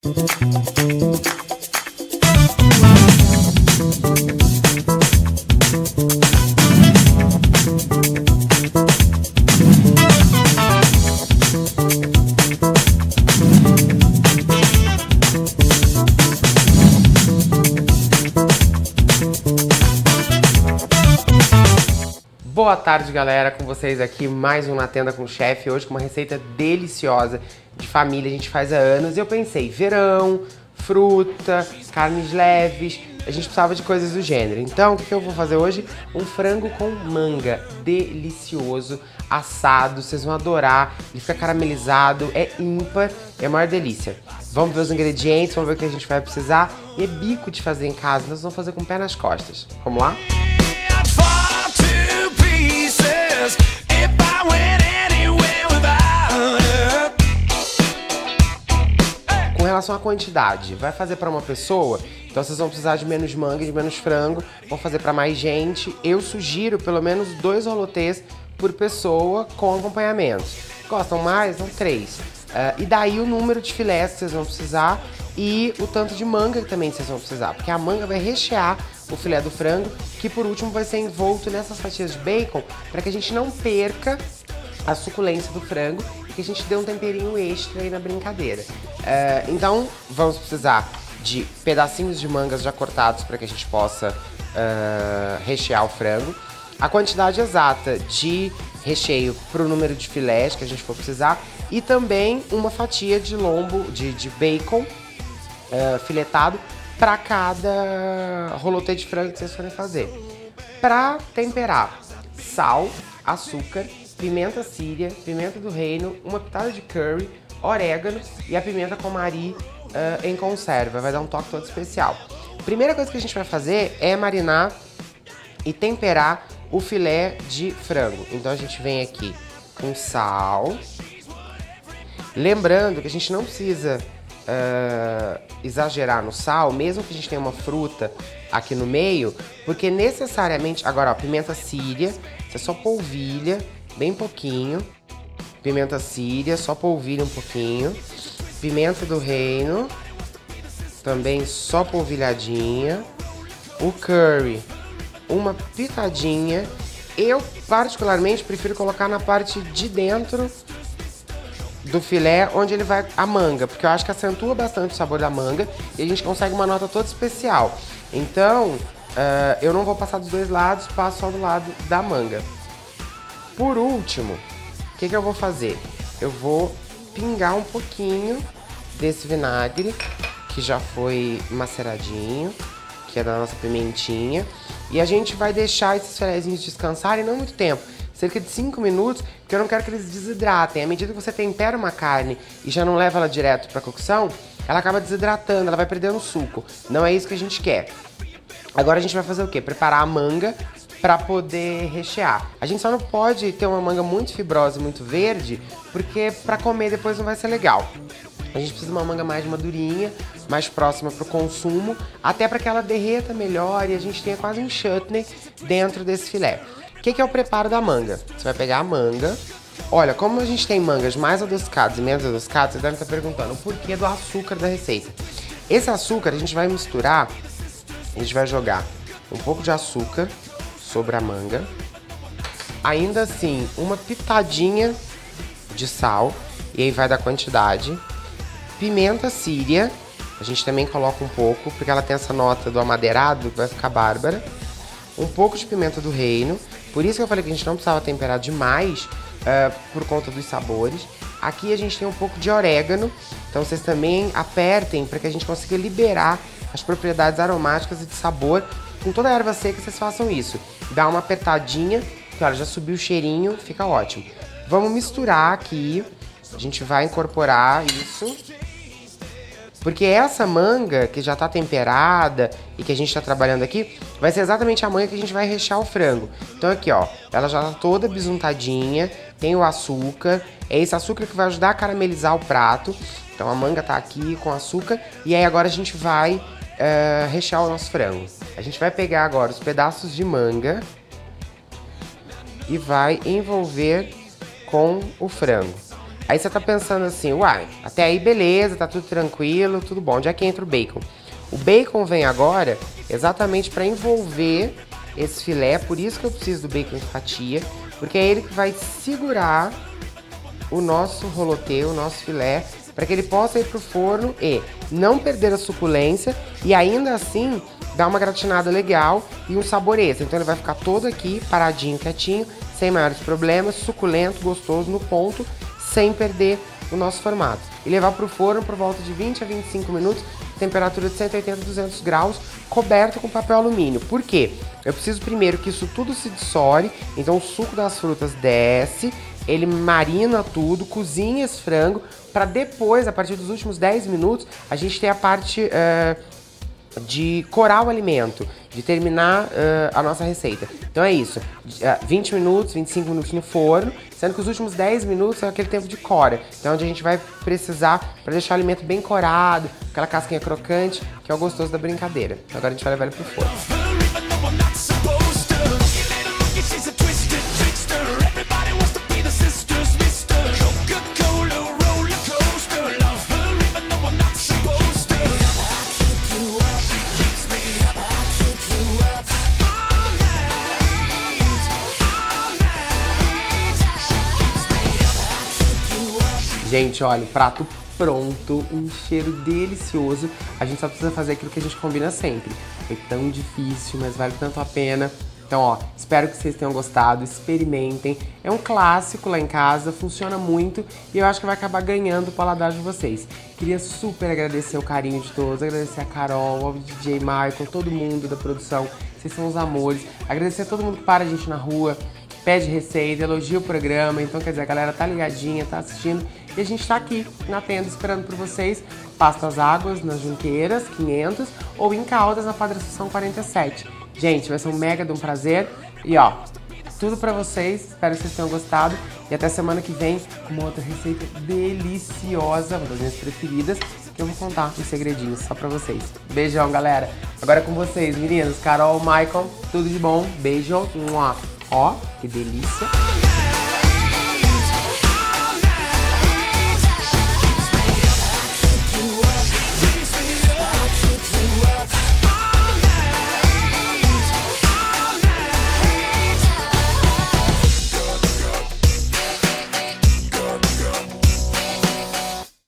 Boa tarde, galera, com vocês aqui, mais um Na Tenda com o Chefe, hoje com uma receita deliciosa de família, a gente faz há anos, e eu pensei, verão, fruta, carnes leves, a gente precisava de coisas do gênero. Então, o que eu vou fazer hoje? Um frango com manga, delicioso, assado, vocês vão adorar, ele fica caramelizado, é ímpar, é a maior delícia. Vamos ver os ingredientes, vamos ver o que a gente vai precisar, e é bico de fazer em casa, nós vamos fazer com o pé nas costas. Vamos lá? Com relação à quantidade, vai fazer para uma pessoa, então vocês vão precisar de menos manga e de menos frango, vão fazer para mais gente. Eu sugiro pelo menos 2 rolotês por pessoa com acompanhamento. Gostam mais? São 3. E daí o número de filés que vocês vão precisar e o tanto de manga que também vocês vão precisar, porque a manga vai rechear o filé do frango, que por último vai ser envolto nessas fatias de bacon, para que a gente não perca a suculência do frango e que a gente dê um temperinho extra aí na brincadeira. Então vamos precisar de pedacinhos de mangas já cortados para que a gente possa rechear o frango. A quantidade exata de recheio para o número de filés que a gente for precisar e também uma fatia de lombo de bacon filetado para cada rolotê de frango que vocês forem fazer. Para temperar, sal, açúcar, pimenta síria, pimenta do reino, uma pitada de curry, orégano e a pimenta comari em conserva, vai dar um toque todo especial. Primeira coisa que a gente vai fazer é marinar e temperar o filé de frango. Então a gente vem aqui com sal, lembrando que a gente não precisa exagerar no sal, mesmo que a gente tenha uma fruta aqui no meio, porque necessariamente, agora ó, pimenta síria, você só polvilha bem pouquinho, pimenta síria, só polvilha um pouquinho, pimenta do reino, também só polvilhadinha, o curry, uma pitadinha, eu particularmente prefiro colocar na parte de dentro do filé, onde ele vai a manga, porque eu acho que acentua bastante o sabor da manga e a gente consegue uma nota toda especial. Então, eu não vou passar dos dois lados, passo só do lado da manga. Por último, o que eu vou fazer? Eu vou pingar um pouquinho desse vinagre, que já foi maceradinho, que é da nossa pimentinha, e a gente vai deixar esses filézinhos descansarem não muito tempo, cerca de 5 minutos, porque eu não quero que eles desidratem. À medida que você tempera uma carne e já não leva ela direto para cocção, ela acaba desidratando, ela vai perdendo o suco. Não é isso que a gente quer. Agora a gente vai fazer o quê? Preparar a manga para poder rechear. A gente só não pode ter uma manga muito fibrosa e muito verde, porque para comer depois não vai ser legal. A gente precisa de uma manga mais madurinha, mais próxima para o consumo, até para que ela derreta melhor e a gente tenha quase um chutney dentro desse filé. O que é o preparo da manga? Você vai pegar a manga. Olha, como a gente tem mangas mais adocicadas e menos adocicadas, você deve estar perguntando o porquê do açúcar da receita. Esse açúcar a gente vai misturar, a gente vai jogar um pouco de açúcar sobre a manga. Ainda assim, uma pitadinha de sal, e aí vai dar quantidade. Pimenta síria, a gente também coloca um pouco, porque ela tem essa nota do amadeirado, que vai ficar bárbara. Um pouco de pimenta do reino. Por isso que eu falei que a gente não precisava temperar demais por conta dos sabores. Aqui a gente tem um pouco de orégano, então vocês também apertem para que a gente consiga liberar as propriedades aromáticas e de sabor. Com toda a erva seca vocês façam isso. Dá uma apertadinha, que olha, já subiu o cheirinho, fica ótimo. Vamos misturar aqui, a gente vai incorporar isso. Porque essa manga que já está temperada e que a gente está trabalhando aqui, vai ser exatamente a manga que a gente vai rechear o frango. Então aqui, ó, ela já está toda bisuntadinha, tem o açúcar, é esse açúcar que vai ajudar a caramelizar o prato. Então a manga tá aqui com açúcar e aí agora a gente vai rechear o nosso frango. A gente vai pegar agora os pedaços de manga e vai envolver com o frango. Aí você tá pensando assim, uai, até aí beleza, tá tudo tranquilo, tudo bom. Onde é que entra o bacon? O bacon vem agora exatamente para envolver esse filé, por isso que eu preciso do bacon em fatia, porque é ele que vai segurar o nosso rolotê, o nosso filé, para que ele possa ir pro forno e não perder a suculência e ainda assim dar uma gratinada legal e um sabor extra. Então ele vai ficar todo aqui paradinho, quietinho, sem maiores problemas, suculento, gostoso no ponto, sem perder o nosso formato. E levar pro forno por volta de 20 a 25 minutos, temperatura de 180 a 200 graus, coberto com papel alumínio. Por quê? Eu preciso primeiro que isso tudo se dissole, então o suco das frutas desce, ele marina tudo, cozinha esse frango, para depois, a partir dos últimos 10 minutos, a gente ter a parte de corar o alimento, de terminar a nossa receita. Então é isso, 20 minutos, 25 minutos no forno, sendo que os últimos 10 minutos é aquele tempo de cora. Então onde a gente vai precisar para deixar o alimento bem corado, aquela casquinha crocante, que é o gostoso da brincadeira. Então agora a gente vai levar ele pro forno. Gente, olha, o prato pronto, um cheiro delicioso. A gente só precisa fazer aquilo que a gente combina sempre. Foi tão difícil, mas vale tanto a pena. Então, ó, espero que vocês tenham gostado, experimentem. É um clássico lá em casa, funciona muito e eu acho que vai acabar ganhando o paladar de vocês. Queria super agradecer o carinho de todos, agradecer a Carol, ao DJ Michael, todo mundo da produção. Vocês são os amores. Agradecer a todo mundo que para a gente na rua, pede receita, elogia o programa. Então, quer dizer, a galera tá ligadinha, tá assistindo. E a gente tá aqui na tenda esperando por vocês. Pastas Águas, nas Junqueiras, 500, ou em Caldas, na Padre Assunção 47. Gente, vai ser um mega de um prazer. E ó, tudo pra vocês. Espero que vocês tenham gostado. E até semana que vem com uma outra receita deliciosa, uma das minhas preferidas, que eu vou contar uns segredinhos só pra vocês. Beijão, galera. Agora é com vocês, meninas. Carol, Michael, tudo de bom. Beijo. Ó, que delícia.